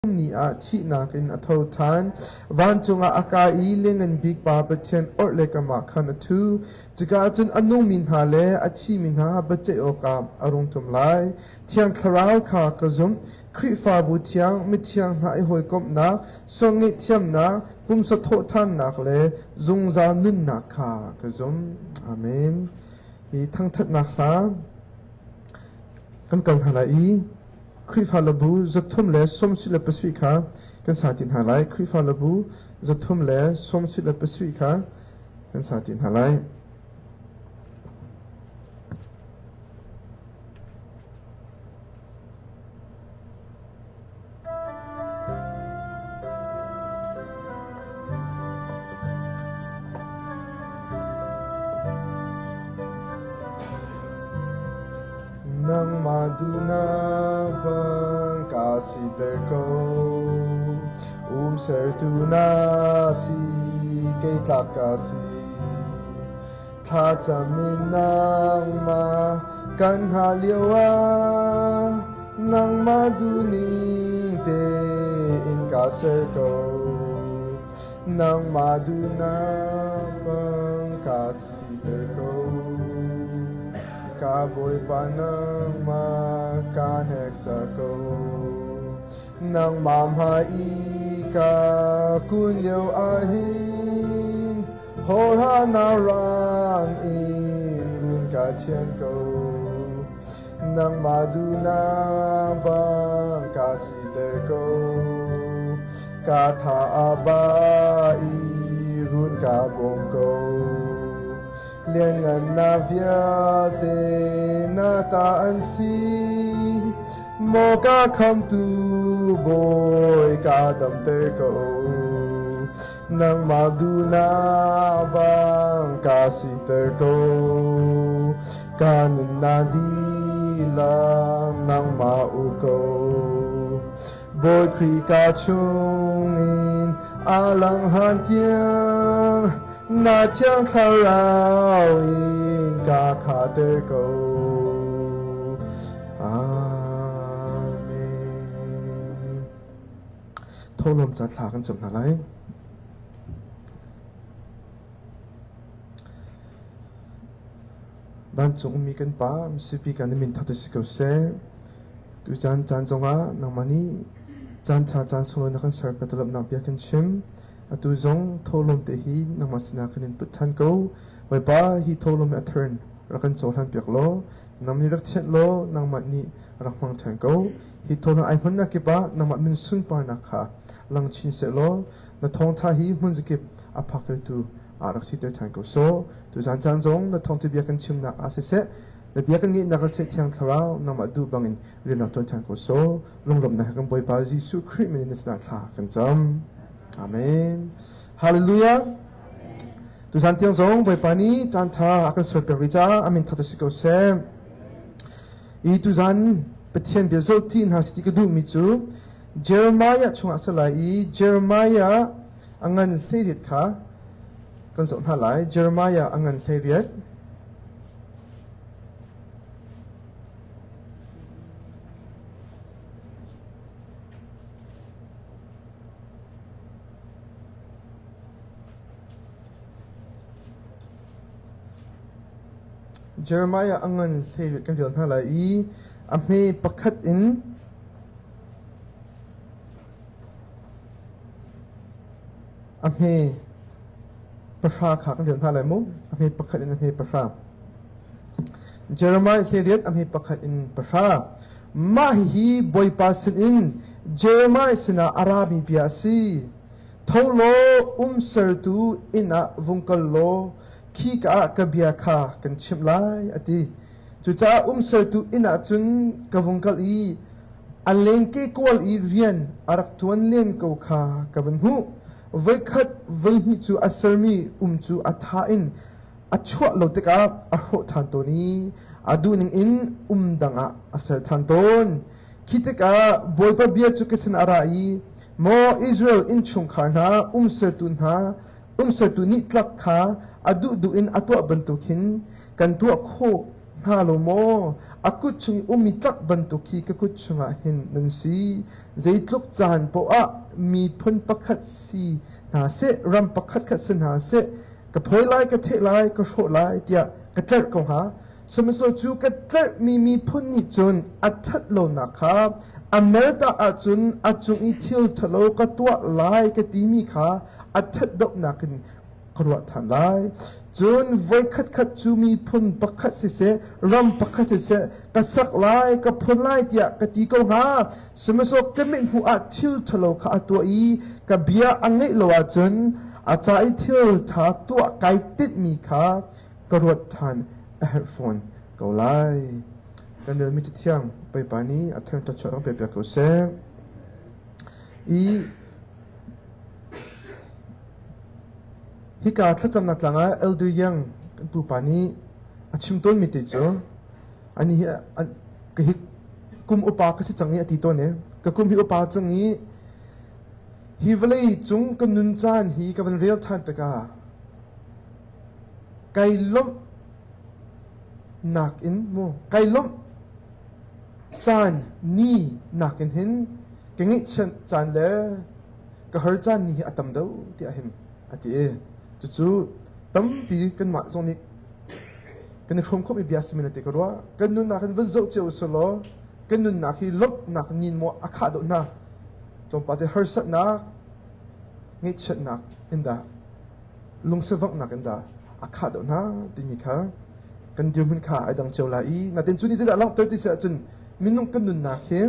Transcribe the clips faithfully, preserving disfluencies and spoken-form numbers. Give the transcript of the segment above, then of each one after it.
ni a thi na kin a tho than van chunga aka I ling and big pa pathian or le kama khan thu chuka chun anu min ha le a thi min ha bache o ka arung tum lai thiang tharau kha ka zum khri fa bu thiang mi thiang na I hoi kom na song ni thiam na pum sa tho than na le zung za nun na kha ka zum amen hi thang that na kha kan kan hala Iคริฟาลบูจะทุ่มเล่สมศิลปศิษย์ค่ะกันสาธิตหาไลคริฟาลบูจะทุ่มเล่สมศิลปศิษย์ค่ะกันสาธิตหาไลนังมาดูนาบังกาสิเดอร์โกอุมเซอร์ตูนาสีเกตลากาสีถ้าจะมีนางมากันหาเลียวานังมาดูนิ่งเตอินกาเซอร์โกนังมาดูนาบังกาสิเดอร์โกKaboy panang makan heksako nang mamhai ka kunyo ahin horha narang in run ka tian ko nang maduna bang kasiter ko katha abai run ka bong ko liên ngân na vía te na ta an si mô ca kham tu boy ca đam ter ko nang ma du na bang ca si ter ko ca na di la nang ma u ko boy kri ca chung in alang han tiang na chang kharao in ka khater ko amen tholom cha thla kan chom na lai ban chung mi kan pa sipi kan min thatu sikau se tu chan chan chonga namani chan cha chan so na kan sar patulap na pia kan chim atu zong tholom te hi namasina kanin puthan ko wai pa hi tholom a turn rakan chawhan piak lo namni rak chet lo nangmat ni rakmang thang ko hi tholom ai hmanna ke pa nangmat min sun par na kha lang chin se lo na thong tha hi mun zikip a phakter tu a rak si ter thang ko so tu zan chan zong na thong te bia kan chim na a se se na bia kan ni na ka se thiang tharau nangmat du bangin rin ton thang ko so longlom na kan boy pa jisu khri min na sna tha kan cham Amen. Hallelujah. Tu santiang zong boy pani chan tha akan sur pe richa amin thata siko se I tu zan pathian bia zo tin ha siti ka du mi chu Jeremiah chunga salai Jeremiah angan theriat kha kan so na lai Jeremiah angan theriat Jeremiah angan theriat kan rian hala I ame pakhat in ame pasha kha kan rian hala mo ame pakhat in ame pasha Jeremiah theriat ame pakhat in pasha ma hi boy pasin in Jeremiah sina arabi biasi tholo umsar tu ina vungkal lo khi ka kabia kha kan chim lai ati chu cha um ser tu ina chun kavungkal I aleng ke kol I rian arak tuan len ko kha kavan hu vai khat vai hi chu asarmi um chu atha in achwa lo te ka a ho than to ni adu ning in um danga asar than ton khite ka boy pa bia chu kesin ara I mo Israel in chung kharna um ser tu na um ser tu ni tlak kha adu du in atwa bantukin kan tu kho ha lo mo akut chung umi tak bantuk ki ka kut chunga hin nan si zeitluk chan po a mi phun pakhat si na se ram pakhat khat sin ha se ka phoi lai ka the lai ka sho lai tia ka tler ko ha samislo chu ka tler mi mi phun ni chun athat lo na kha America a chun a chung i thil thalo ka tua lai ka ti mi kha athat dok na kin korwa than lai chun voi khat khat chu mi phun pakhat si se ram pakhat si se ka sak lai ka phun lai tia ka ti ko ha samislo ka min hu a thil thalo kha atua i ka bia angai lo a chun a cha i thil tha tua kai tit mi kha korwa than a headphone ko lai kan le mi thiang pai pani a thang to chorang pe pe ko se i hi ka thacham na tlanga elder yang pu pani a chimton mi te cho ani ka hi kum upa ka si changi ati to ne ka kum hi upa changi hi vlei chung ka nun chan hi ka van real than ta ka kai lom nak in mo kai lom chan ni nak in hin ke ngi chan chan le ka har chan ni atam do ti a hin ati e chu chu tam pi kan ma zong ni kan ni khom khom i bias minute ko ro kan nun na kan van zo che so lo kan nun na hi lop nak nin mo akha do na tom pa te har sat na ngi chat nak inda lung se vak nak inda akha do na ti mi kha kan dir min kha ai dang cheu la i na ten chu ni zela lang thirty se chun minung kan nun na khe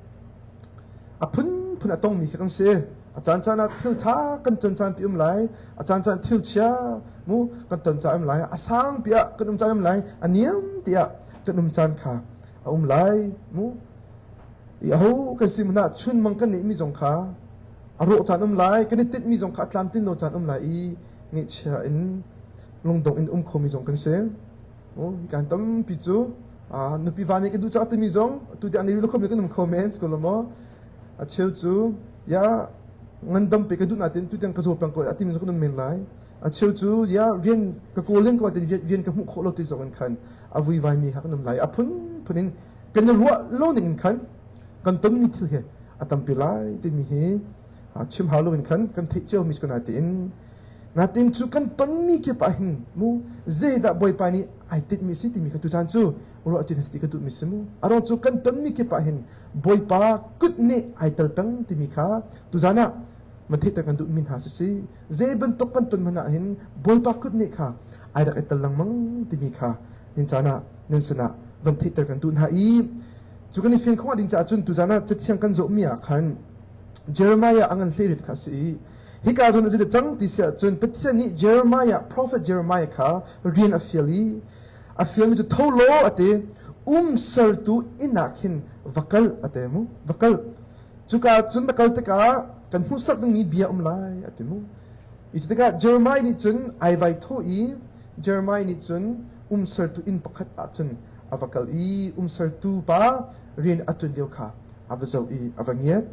a phun phun atong mi kan se a chan chan a thil tha kan chon chan pi um lai a chan chan thil chia mu kan ton cha um lai a sang pia kan um chan um lai a niam tia kan um chan kha a um lai mu i ho kan sim na chun mang kan ni mi jong kha a ro chan um lai kan ni tit mi jong kha tlam tin no chan um lai i ngi chia in long dong in um kho mi jong kan se o kan tam pi chu a nu pi vani ke du cha ti mi jong tu ti ani lo khom kan um comments ko lo mo a cheu chu ya ngan dam pe ka du na tin tu tiang ka zo pang ko ati mi jong kan men lai a cheu chu ya rian ka ko len ko tin rian ka mu kho lo ti jong kan a vui vai mi ha kan um lai a phun phunin kan ro lo ning kan kan ton mi thil he atam pi lai ti mi he a chim ha lo in kan kan thei cheu mi ko na tin na tin chu kan ton mi ke pa hin mu ze da boy pani ai tit mi si ti mi ka tu chan chu ro ati hasti ka tu mi simu aron chu kan ton mi ke pa hin boy pa kut ne ai tal tang ti mi kha tu jana man thei ta kan du min ha si ze ban tok kan ton mana hin boy pa kut ne kha ai da ai tal lang mang ti mi kha nin chana nin sana van thei ta kan du ha i chu kan ni fin khwa din cha chun tu jana chathiang kan zo mi a khan Jeremiah angan hleirit kha si hi ka zon zida chang ti sia chun petsia ni Jeremiah prophet Jeremiah kha rian a fiali a fiali to tholo ate um sar tu inakhin vakal ate mu vakal chuka chun vakal te ka kan hu sak ni bia um lai ate mu i te ka Jeremiah ni chun ai vai tho i Jeremiah ni chun um sar tu in pakhat a chun avakal i um sar tu pa rian atun leo kha avazo i avangiat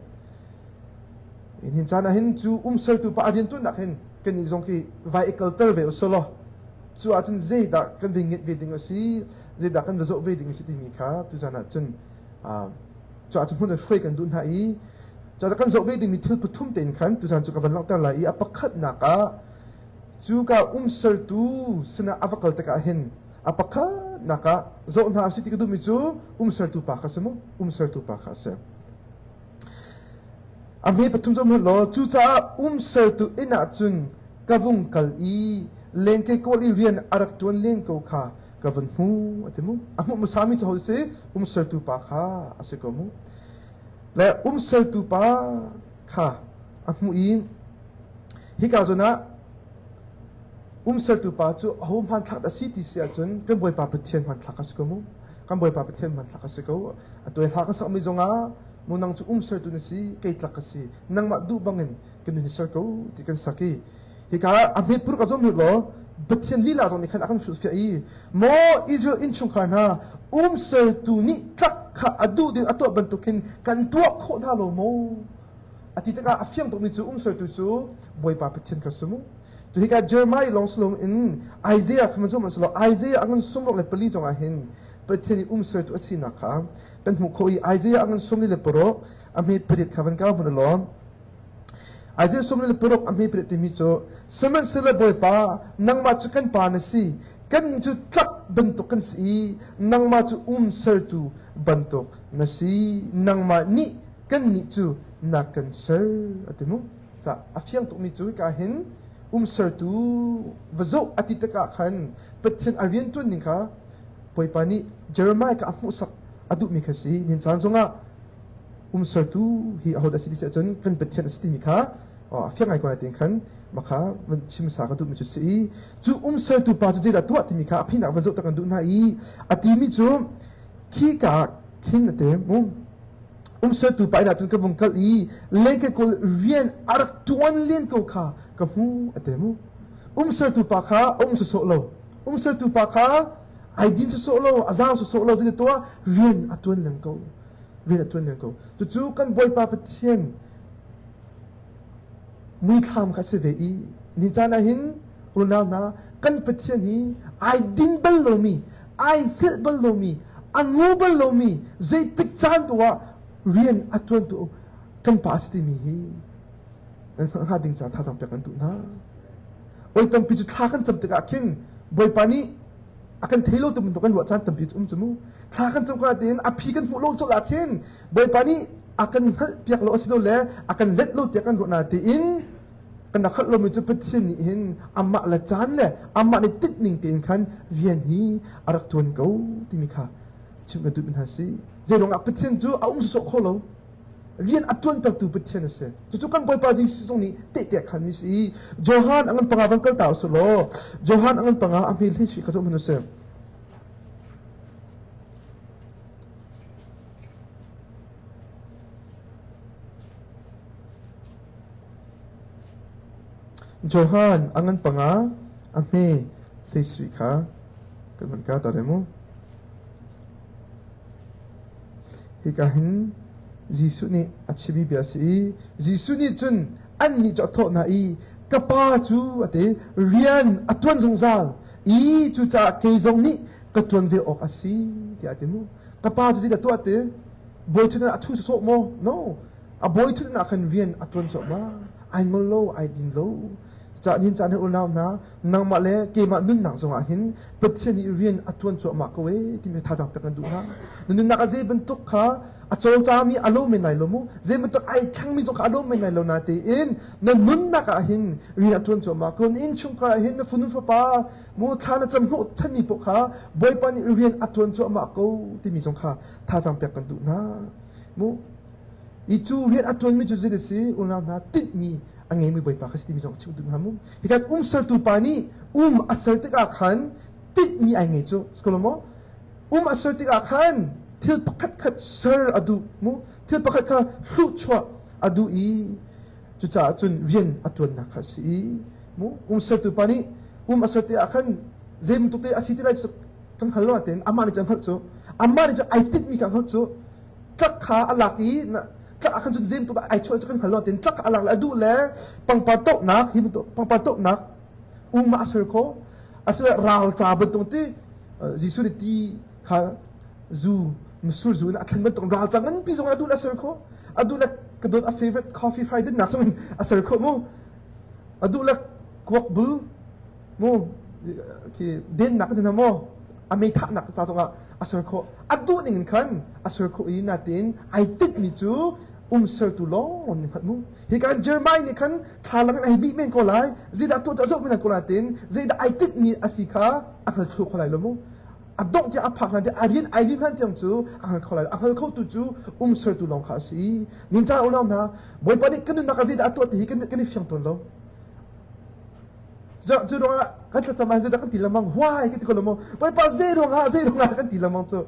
in hin chana hin chu um sar tu pa adin tu nak hin kan ni zong ki vai culture ve solo chu a chun ze da kan vingit ve ding si ze da kan zo ve ding si ti mi kha tu chana chun a chu a chun hun shoi kan dun ha i chu da kan zo ve ding mi thil puthum ten khan tu chan chu ka van lok ta la i apakhat na ka chu ka um sar tu sina avakal ta ka hin apakha na ka zo na si ti ka du mi chu um sar tu pa kha samo um sar tu pa kha se ami pathum jom lo chu cha um sar tu ina chun kavung kal i lengke ko li rian arak tuan len ko kha kavan hu atemu amu musami cha hose um sar tu pa kha asikomu le um sar tu pa kha amu i hi ka zona um sar tu pa chu hom han thak da si ti sia chun kan boy pa pathian han thak asikomu kan boy pa pathian han thak asiko atoi thak sa mi zonga munang chu um sar tu na si kay tlak kasi nang ma du bangin kan ni sar ko ti kan saki hi ka ami pur ka zom lo bathian lila zong ni khan akan fil fi ai mo Israel in chung kana um sar tu ni tlak kha adu din ato ban tu kin kan tua kho na lo mo ati ta ka afyang to mi chu um sar tu chu boy pa pathian ka sumu tu hi ka Jeremiah long slong in Isaiah from zom so Isaiah angan sumrok le pali jong a hin pathian ni um ser tu asina kha kan mu khoi Isaiah angan somni le poro ami prit khavan ka mun lo Isaiah somni le poro ami prit ti mi cho saman sela boy pa nang ma chu kan pa na si kan ni chu tlak bentuk kan si nang ma chu um ser tu bentuk na si nang ma ni kan ni chu na kan ser atimu sa afyang tu mi chu ka hin um ser tu vazo atita ka khan pathian arian tu ning kha poi pani Jeremiah ka amu sak adu mi khasi nin chan zonga um ser tu hi ahoda sidi se chon kan pathian asti mi kha afyang ai ko atin khan maka chim sa ka tu mi chu si chu um ser tu pa chu jeda tu ati mi kha aphina vazo ta kan du na i ati mi chu khi ka khin ate mu um ser tu pa ina chun ka vung kal i leke ko rian arak tuan lien ko kha ka mu ate mu um ser tu pa kha um so so lo um ser tu pa kha ai din so so lo azam so so lo jeda to rian atun lang ko rian atun lang ko tu chu kan boy pa pathian mui tham kha se ve i ni chana hin ulna na kan pathian hi ai din bal lo mi ai hil bal lo mi angu bal lo mi zai tik chan to wa rian atun to kan pa sti mi hi an ha ding chan tha jang pe kan tu na oi tam pi chu tha kan cham te ka kin boy pani akan thelo tum to kan wa chan tam pi um chumu tha kan cham ka tin a phi kan hu lo cho la kin boy pani akan piak lo asilo le akan let lo te kan ro na ti in kan nakhat lo mi chu pathian ni hin amma la chan le amma ni tit ning tin khan rian hi arak tuan ko ti mi kha chim kan tu bin ha si je long a pathian chu a um so kho lo rian atun tak tu pathian se chu chu kan boy pa ji song ni te te khan mi si Johan angan panga wang kal taw so lo Johan angan panga a mil hi shi ka zo manu se Johan angan panga ame thesri kha kan ka ta remo hi ka hin Jisu ni achibi biasi Jisu ni chun an ni jo tho na i kapa chu ate rian atwan zongzal i chu cha ke zong ni ka tuan ve ok asi ti ate mu kapa chu da to ate boy chu na athu so mo no a boy chu na kan rian atwan so ma ai ngol lo ai din lo cha nin cha ne ulnaw na nang ma le ke ma nun nang zonga hin pathian ni rian atwan cho ma ko we ti me tha jang pe kan du na nun na ka je ben tuk kha a chol cha mi alo me nai lo mu je ben tuk ai thang mi zo kha alo me nai lo na te in na nun na ka hin rian atwan cho ma ko in chung ka hin na funu fa pa mo tha na cham no chan mi po kha boy pa ni rian atwan cho ma ko ti mi zong kha tha jang pe kan du na mu i chu rian atwan mi chu je de si ulnaw na tit mi angay mi boy pa kasi ti mi jong chiu du hamu hikat um ser tu pani um asar te ka khan tit mi ay ngay chu skolo mo um asar te ka khan til pakat khat ser adu mo til pakat ka hu chwa adu i chu cha chun rian atun na khasi mo um ser tu pani um asar te khan zem tu te asiti lai chu kan halo aten ama ni chang hal chu ama ni chu ai tit mi ka hal chu tak kha alaki na tak akan jun zem tu ai choi kan halon tin tak alak la du le pang patok nak hi tu pang patok nak um ma asar ko asar ral cha betung ti jisu ti kha zu musur zu na kan betung ral cha ngan pi zong adu asar ko adu la kadon a favorite coffee friday nak so asar ko mo adu la kwak bu mo ki den nak din mo amei tha nak sa zonga asar ko adu ning kan asar ko i na tin ai tit mi chu um ser tu lo ni khat mu hi kan Jeremiah ni kan thalam ai bi men ko lai zida to ta zo men ko latin zida ai tit mi asika akal khu ko lai lo mu adong ti aphak na de arian ai lim han tiam chu akal ko lai akal ko tu chu um ser tu long kha si nin cha ulam na boy pa ni kan na ka zida to ti kan kan fiang ton lo ja zu ro ka ta ma zida kan ti lamang why ki ko lo mo boy pa zero nga zero nga kan ti lamang chu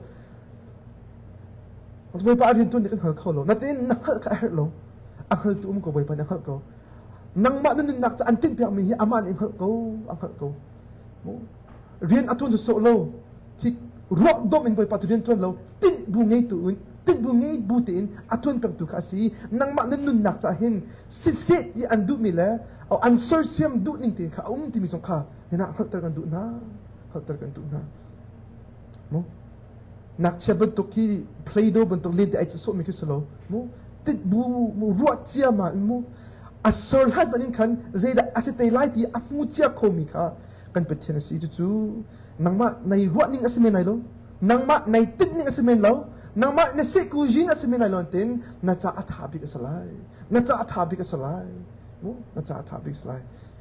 Mas boy pa arian tu ni kan hal ko lo natin na hal ka hal lo ang hal tu um ko boy pa na hal ko nang ma nun nak sa antin pi mi aman im hal ko ang hal ko mo rian atun so lo ki rock dom in boy pa tu rian tu lo tin bu ngei tu tin bu ngei bu tin atun pang tu kasi nang ma nun nak sa hin sisit yi andu mi le au answer siam du ning tin ka um ti mi song kha hina hal tar kan du na hal tar kan du na mo นักเชื่อบุตรที่เพลย์โดบุตรเล่นแต่ไอ้จะสู้ไม่ขึ้นสโลมูติดบูมูรัวเจียมามูอัศรหัดมันนี่คันเจดาอาศัยไล่ที่อามูเจียโคมิค่ะกันเป็นเทนสีจู่ๆนังมาในรัวนิ่งอาศัยไม่ไหนล้นังมาในติดนิ่งอาศัยไม่แล้วนังมาในเสกูจินอาศัยไม่ไหนล้เต็นน่าจะอัฐาบิกสลายน่าจะอัฐาบิกสลายมูน่าจะอัฐาบิกสลาย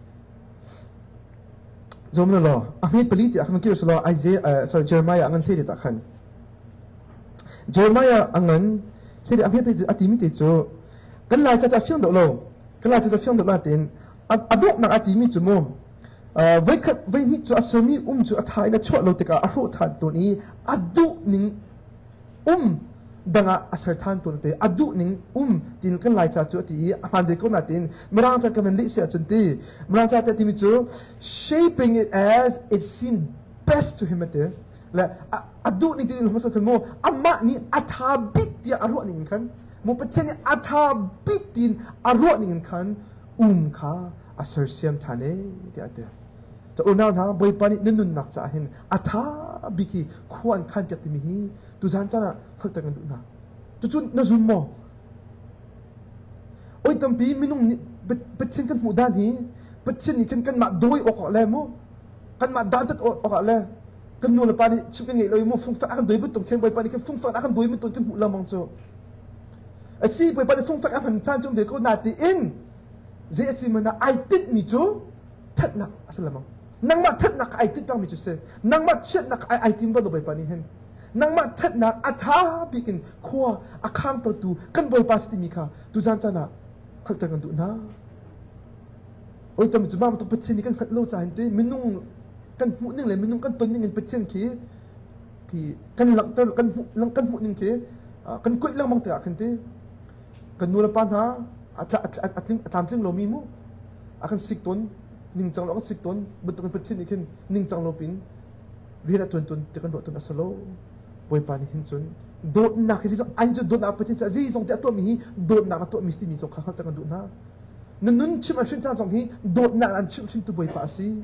จอมนั่นหรออามีผลิตอ่ะมันคิดว่าสโลไอเซเอ่อ sorry เจอร์มายอ่ะงั้นเสียดีตาคันเจอร์มายอ่ะงั้นเสียดีอามีผลิตอาทิมิติจูกันลายจะจะเฟียงดอกโลกันลายจะจะเฟียงดอกลาเต็นอดอกนักอาทิมิจูมุมเอ่อไว้คัดไว้นี่จูอาสมีอุ้มจูอาทายนะชั่วโลติกาอารุทันตัวนี้อดุนิงอุ้มดังอาศัยทันตัวนี้อดุนิงอุ้มตินกันลายจะจูที่มันเด็กคนนั้นตินมรางจะกันลิเสียจนตีมรางจะแต่ที่มิจู shaping it as it seemed best to him เตและอดุนิงที่เราไม่สักคนโมอามานี่อาทาบิดที่อารุนิงคันโมเป็นเช่นอาทาบิดที่อารุนิงคันอุ้มข้าอาศัยเสียมทานเองที่อาเตจะอุณาหนาบอยปานินุนนักจ่าเห็นอาทาบิกีควรขันเปียติมีฮีตุจานจ้านะขัดแต่กันดูนะจุจุนน่าซุ่มโมโอ้ยตั้มปีมินุ่งเป็นเช่นกันหมู่ด้านฮีเป็นเช่นนี้กันกันมาโดยออกแล้วโมกันมาด้านตัดออกแล้วกันนู่นละปานิชิบกันไงเลยโมฟุ้งฟ้ากันโดยไม่ตรงเข่งบอยปานิกันฟุ้งฟ้ากันโดยไม่ตรงกันหมู่ละมังโจไอ้สิบอยปานิฟุ้งฟ้ากันจานจงเด็กก็นาตีอินเจสิมันไอติดมิโจทัดนักอาศัยละมังนังมาทัดนักไอติดบ้างมิจุเซนังมาเช็ดนักไอไอติมบ้างโดยปานิเห็นนังมาทัดนักอาทาบิกินขวาอาคางประตูกันบอยปาสติมิค่ะตุจานจานะขัดแต่กันดูนะโอ้ยแต่มิจุบ้ามันต้องเป็นเช่นนี้กันขัดโลจ่าเห็นตีมินุ่งกันหูนึงเลยมินุ่งกันต้นนึงเป็นเช่นขี้ขี้กันหลังแต่กันหูหลังกันหูนึงขี้กันกุ้ยหลังบางแต่ขันตีกันนูละปานฮะอาจารย์อาจารย์ตามเรื่องเรามีมั้งอาการสิกต้นนิ่งจังเราก็สิกต้นบุตรกันเป็นชิ้นนี้ขึ้นนิ่งจังเราปินเรียนตัวต้นแต่กันโดดต้นอัศโลปอยปานิหินจนโดดหนักที่สุดอันจะโดดหนักเป็นชิ้นสิส่งแต่ตัวมีโดดหนักตัวมิสติมีส่งข้าวแต่กันโดดหนักนั่นนั่นชิมอันชิ้นจานส่งที่โดดหนักอันชิมชิ้นตัวปอยปาสิ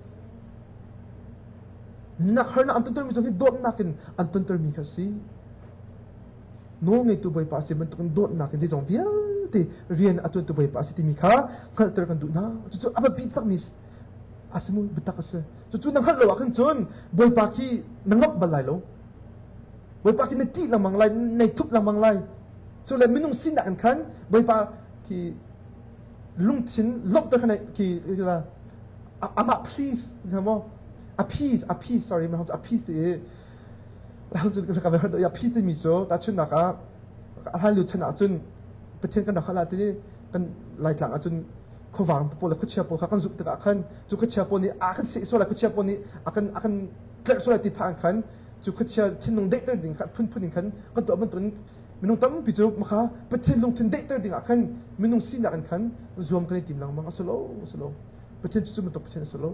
หนักขนาดอันต้นต้นมีส่งที่โดดหนักกันอันต้นต้นมีกันสิโน้งไงตัวปอยปาสิมันต้องโดดหนักกันที่ส่งเพี้ยเรียนอัตตัวไปภาษาที่มีค่าขัดตระกันดูนะจู่ๆอาบบิดตักมิสอาสมุบิดตักเสจู่ๆนังขัดเลวขันจนบอยปากีนังงับบลายโลบอยปากีในตีลังมังไลในทุบลังมังไลส่วนเลยไม่ต้องสิ้นดันขันบอยปากีลุงชินลบตัวขนาดกีอะไรอามา please นะมั้ง appease appease sorry มันเขาจะ appease ที่เราจะกันไปเขาจะ appease ที่มิโซแต่ชุนนะครับถ้าหลุดชนะจุนประเทศกันดอกขลาที่กันหลายหลังอาจจะขวางปนแล้วก็เชียร์ปนเขากันจุดตะกันจุดก็เชียร์ปนนี้อากันเสียส่วนแล้วก็เชียร์ปนนี้อากันอากันเกล็ดส่วนแล้วที่ผ่านกันจุดก็เชียร์ที่นุ่งเด็กเตอร์ดิ่งกันพุ่นพุ่นดิ่งกันกันตัวมันตัวมันนุ่งตั้มพิจูมาค่ะประเทศลงทิ้งเด็กเตอร์ดิ่งกันมันนุ่งสิ่งนั้นกันรวมกันในทีมหลังมังสโลสโลประเทศจุดมันตัวประเทศสโล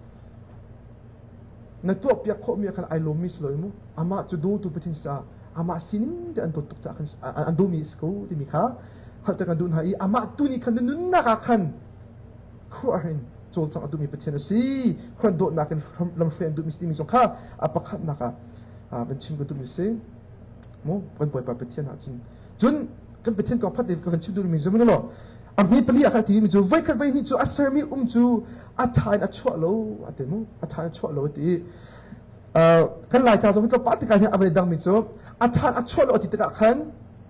ในตัวเปียกโคมีกันไอโลมิสเลยมั้งอามาจุดดูตัวประเทศซาอามาสินิงเดอันตัวตุกจากกันอันดูมิสกูที่มีค่ะขัดแต่กันดูหายอามาตุนี่คันนุนนักขันครัวเห็นโจลจังอดูมีประเทศสิครันโดนนักกันลำเฟียนดูมิสติมีสงข้าอาปะขัดนักอ่ะเป็นชิมกันดูมิสิโม่เป็นป่วยปะประเทศนะจนจนกันประเทศก็พัดเดียวกันชิมดูมิสมันหรออามีปลีอาคาที่มิจูไว้กันไว้นี่จูอัศมีอุ้มจูอัฐานอัชวะโลอัตเตมุอัฐานอัชวะโลที่เอ่อกันหลายชาติสงฆ์ก็ปฏิการที่อาเบดังมิจูอัฐานอัชวะโลที่ตะขัน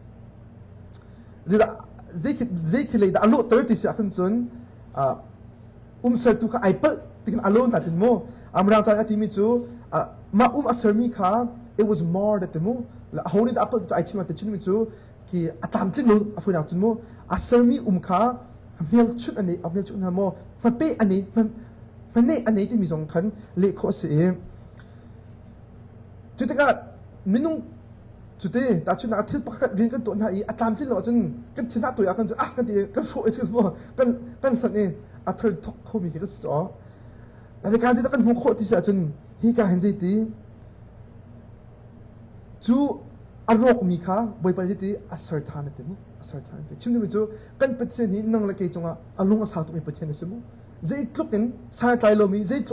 زي زي زي كلي ده ألو ثلاثين ساعة جون أم سرتو كا أيبل تكن ألو ناتمو أمران تاني تيميتو ما أم أسرمي كا it was more ناتمو لا هوني ده أبل تاي تيمات تجنميتو كي أتامتين لو أفوي ناتمو أسرمي أم كا ميل شون أني أو ميل شون همو ما بي أني من من ني أني تيميزون كان ليكوسي جتكا منوจุดที่แต่ชุดนักที่ประกาศเรียนกันตัวไหนอาจารย์ที่เราจนกันชนะตัวอย่างกันจะอ่ะกันดีกันโฟล์กันว่ากันกันสันนี่อาเธอร์ทอกเขามีกันสอแต่การที่ต้องกันหัวโคตรที่จะจนฮีการเห็นใจดีจูอารมณ์มีค่าบริบทที่ดีอัศร์ทานเต็มอัศร์ทานเต็มชิมดูจูกันเป็นเช่นนี้นั่งละเกจงอ่ะอารมณ์อาสาตัวมีเป็นเช่นนี้สมมติใจกลุ่มกันสายใจเรามีใจกลุ่ม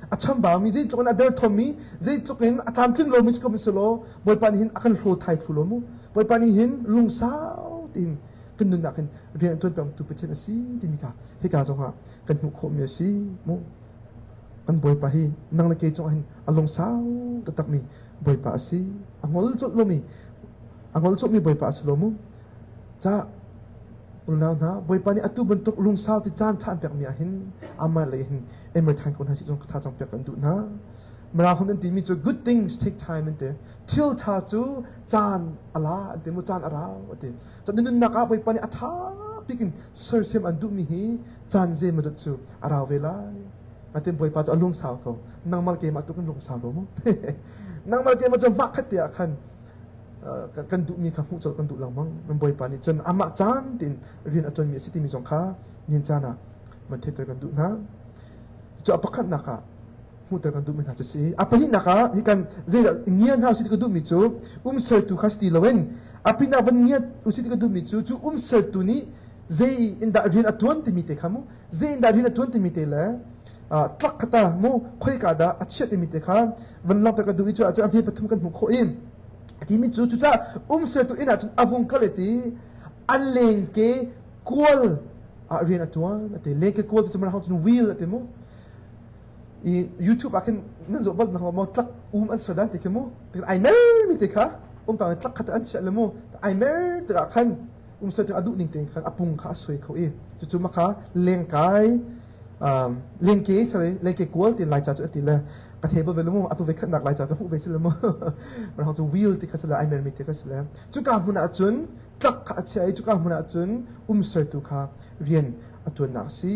acham ba mi zai tlok na der thomi zai tlok hin atam tling lo mis ko misolo boy pan hin akan hlo thai thulo mu boy pan hin lung sao tin kan nun na kan rian ton pam tu pechen asi timika he ka jong ha kan hu kho mi asi mu kan boy pa hi nang na ke chong hin along sao tatak mi boy pa asi angol chot lo mi angol chot mi boy pa aslo mu cha ulna na boy pa ni atu bentuk lung sao ti chan than pek mi hin ama le hin emer than kon ha si chong tha chang pek kan du na mara hon ti mi chu good things take time ante till tha chu chan ala ante mu chan ara ate cha nun na ka boy pa ni atha pikin sir sem an du mi hi chan je ma chu ara vela ate boy pa chu alung sao ko nang mal ke ma tu kan lung sao lo mo nang mal ke ma chu ma khat ya khan kan du mi ka hu chol kan du lang mang nam boy pa ni chon ama chan tin rin aton mi city mi jong kha nin chana ma theater kan du na chu apakhat na ka hu ter kan du mi na chu si apani na ka hi kan ze ngian ha city kan du mi chu um ser tu khasti lawen apina van ngiat u city kan du mi chu chu um ser tu ni ze in da rin aton ti mi te khamu ze in da rin aton ti mi te la tlak khata mo khoi ka da achet ti mi te kha van lak ter kan du mi chu a chu a pathum kan hu kho im ti mi chu chu cha um ser tu ina chu avung kaleti an leng ke kol a rin atwan ate leng ke kol tu mara how to wheel ate mo i YouTube akan nan zo bal na mo tlak um an sadan te ke mo ai mer mi te kha um ta tlak khata an cha le mo ai mer te khan um ser tu adu ning te khan apung kha soi kho e chu chu ma kha leng kai um leng ke sare leng ke kol ti lai cha chu ati le ka table ve lumo atu ve khat nak lai cha ka hu ve sil lumo mar how to wheel ti khasala ai mer mi te khasala chu ka huna chun tlak kha achai chu ka huna chun um ser tu kha rian atun nak si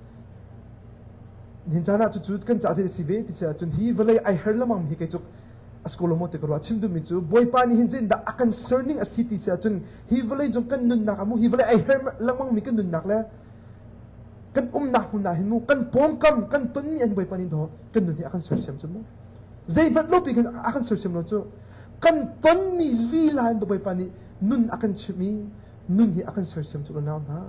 nin jana chu chu kan cha je si ve ti cha chun hi vele ai her lamang hi ke chu askolo mo te ko achim du mi chu boy pa ni hin jin da concerning a city cha chun hi vele jong kan nun nak amu hi vele ai her lamang mi kan nun nak la kan um na huna hin mu kan pom kam kan ton mi an boy pa ni do kan nun hi akan sur sem chu mu zai vat lo pi kan akan sur sem lo chu kan ton mi li la han do boy pa ni nun akan chumi nun hi akan sur sem chu lo na na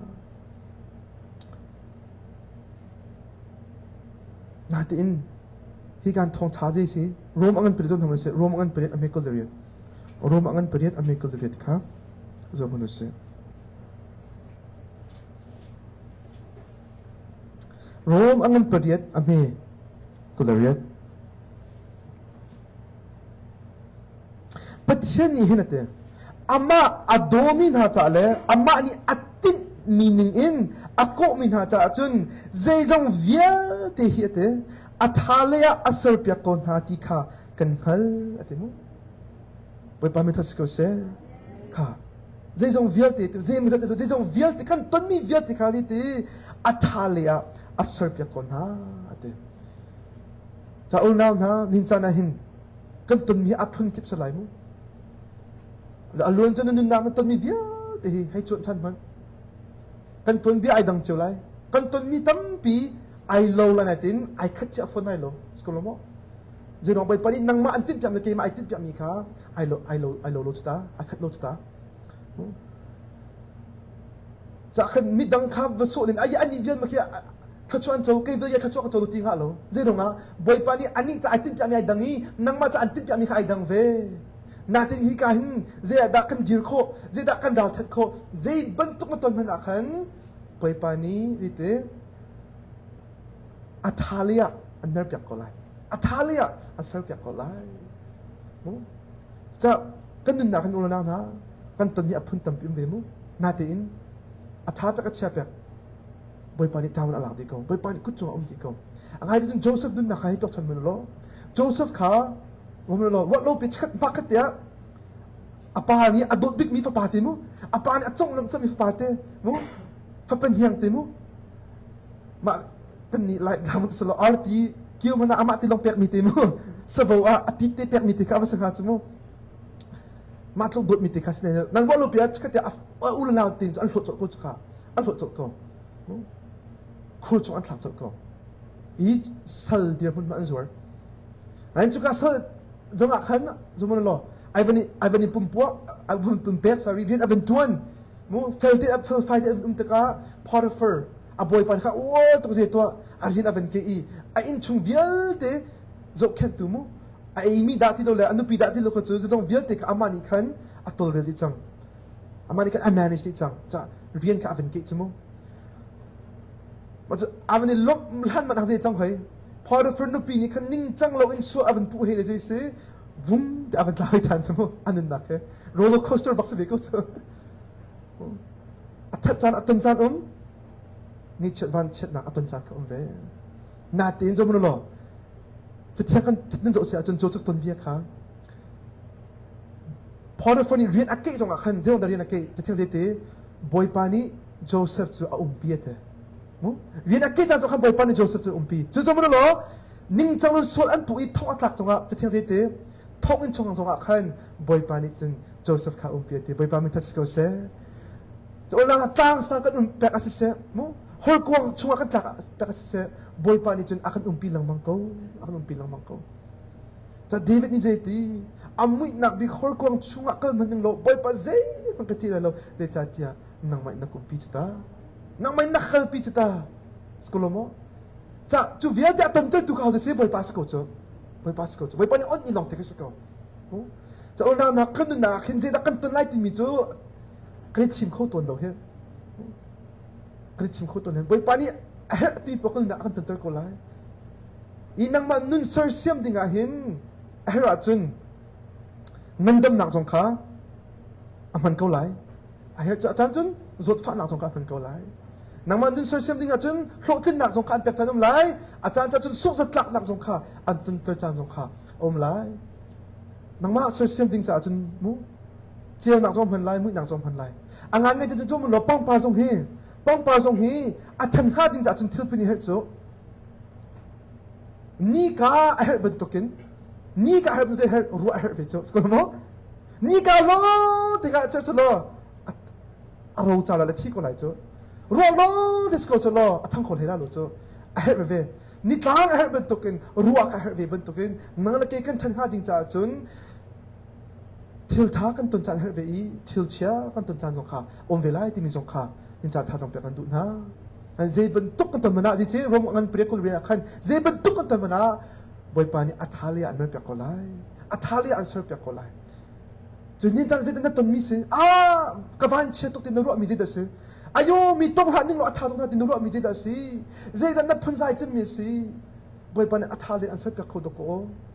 natin hi kan thong cha je si rom angan period thom se rom angan period amikol period rom angan period amikol period kha zo manu se rom angan period ame kolariat patchen ni hinate ama adomi na cha le ama ni atin meaning in ako min ha cha chun zai jong vial te hiate athalea asar pya kon ha ti kha kan hal atemu boy pa mi thas ko se kha zai jong vial te zai mi zat zai jong vial te kan ton mi vial te kha li te athalea asar pya kon ha ate cha ul naw na nin cha na hin kan ton mi aphun kip sa lai mu la alon chan nun na ton mi vial te hi hai chon chan man kan ton bi ai dang chulai kan ton mi tam pi ai lo la natin ai khat cha phone ai lo skolo mo je no bai pani nang ma antin pyam na ke ma ai tin pyam mi kha ai lo ai lo ai lo lo chuta ai khat lo chuta za khan mi dang kha va so len ai ani vian ma ke khat chuan chau ke ve ya khat chu ka chau ti nga lo je no nga bai pani ani cha ai tin pyam mi ai dang hi nang ma cha antin pyam mi kha ai dang ve natin hi ka hin je da kan gir kho je da kan dal that kho je ban tuk na ton man akhan pai pani ite athalia anar pyak ko lai athalia asar pyak ko lai mu cha kan nun na kan ulana na kan ton ni aphun tam pim ve mu natin atha pyak a cha pyak pai pani tawn ala di ko pai pani ku chu om di ko angai jun Joseph nun na khai to chan man lo Joseph kha mo lo wat lo pi chat pakat ya apa ni adot big mi fa pati mo apa ni achong lam cha mi fa pate mo fa pen hiang te mo ma kan ni like gam sa lo arti kiu mana ama ti long pek mi te mo sa vo a ati te pek mi te ka ba sa ha mo ma tlo dot mi te ka sne nang bo lo pi chat ya ul na tin an lo ko ka an lo ko mo khu chu an thak ko i sal dir mun ma an zuar an chu ka sal zonga khan zomon lo Ivani Ivani pumpua Ivan pumpek sorry din Ivan tuan mo felt it up felt fight um taka Potiphar a boy pan kha o to je to arjin Ivan ke i a in chung vial te zo khet tu mu a mi da ti do le anu pi da ti lo ko chu zong vial te ka amani khan atol re li chang amani khan a manage ti chang cha rian ka aven ke chumu ma chu aven lom lan ma dang je chang hoiพอเราฟื้นปีนี้คันนิ่งจังเราอินชัวอันผู้เฮเลจะสิวุ้มแต่อันลายทันสมมติอันนั้นนักเหรอโรลเลอร์โคสเตอร์บักสเบกก็เจออัตจานอัตจานอมนี่เชิดวันเชิดหนักอัตจานก็อมเวนาตีนจมูกหล่อจะเที่ยงกันนั่นจะเสียจนโจจุกต้นเบี้ยค่ะพอเราฟื้นเรียนอักเกยจงอักขันเจ้าเรียนอักเกยจะเที่ยงเด็ดบอยปานีโจเซฟจูอาอุมเบียเตเรียนอักเกยจงขันบอยปานีโจเซฟจูอุมปีจู่ๆมันหล่อนิ่งจังเลยส่วนอันปุ๋ยท้องอัตลักจงอ่ะจะเที่ยงเด็ดท้องอินชงจงอ่ะขันบอยปานีจึงโจเซฟข้าอุมเบียเตบอยปานีทัศน์ก็เสจะเอาหลังตั้งสังกัดอุมเปกอาศัยเสมั้งฮอลกวางชงกันหลักเปกอาศัยเสบอยปานีจึงอาคันอุมปีหลังมังโกอาคันอุมปีหลังมังโกจะเดวิดนี่เจตีอามุยนักบิฮอลกวางชงกันมันยังโลบอยปาเซมันก็ที่เราเดชาติยานังไม่นักอุมปีจุดตานังไม่นักขลปีจุดตาสกุลโมจะจูเวียดตันเตอร์ตุกเขาจะเสียบอยปาสกุลจ้ะบอยปาสกุลจ้ะบอยปานี่อดมีหลงเทคสกุลจะเอาหน้านักขันดูนักเห็นเจดักกันต้นไล่ที่มีจู่กรีดชิมเข้าตัวเราเห็นกรีดชิมเข้าตัวเห็นบอยปานี่เฮ้ยตีปกตินักกันต้นเตอร์ก็ไล่อีนังมันนุ่นเซอร์เซียมดิ่งอ่ะเห็นเฮ้ยราจุนเงินดำหนักสงขาอ่ะมันก็ไล่เฮ้ยอาจารย์จุนรถฟ้าหนักสงขามันก็ไล่นังมันนุ่นเซอร์เซียมดิ่งอ่ะจุนโลขึ้นหนักสงขาเป็กจันอมไล่อาจารย์จุนสุกสลักหนักสงขาอันต้นเตอร์จันสงขาอมไล่นังมาเซอร์เซียมดิ่งสะจุนมูเจียวหนักสงพันไล่มุ้ยหนักสงพันไล่อังงานในจุนจุนมันเราป้องปลาสงเฮป้องปลาสงเฮอัฐันข้าดิ่งสะจุนทิลปินีเฮจุนี่ก็เฮบันตุกินนี่ก็เฮบันตุเฮรัวเฮเวจุสกุลโมนี่ก็ล้อที่ก็เจ้าสล้อเราจะละที่ก็ไหนจุรัวล้อที่สกุลสล้อทั้งคนเฮล่าลุจุเฮเวเวนี่ต่างเฮบันตุกินรัวก็เฮเวบันตุกินนั่งละเกกันทันข้าดิ่งสะจุนทิลท้ากันตุนจันเฮเวอีทิลเชียกันตุนจันสงขาอมเวลาที่มีสงขาดิ่งจันท่าสงเปียกันดุนะเจ็บเป็นตุกกันตัวมันนะดิเซ่รวมกันเปรียกคนเรียนขันเจ็บเป็นตุกกันตัวมันนะบอยปานี่อัฐาลีอันไม่เปียกคนไรอัฐาลีอันเสือเปียกคนไรจนนี่จังเจ็บนั่นต้นมีสิอ่ากระวานเชื่อตุกตินรู้มีเจ็ดสิอายุมีต้มหันนิ่งรู้อัฐาตรงนั้นตินรู้มีเจ็ดสิเจ็บนั่นพันใจจะมีสิบอยปานี่อัฐาลีอันเสือเปียกคนตะโก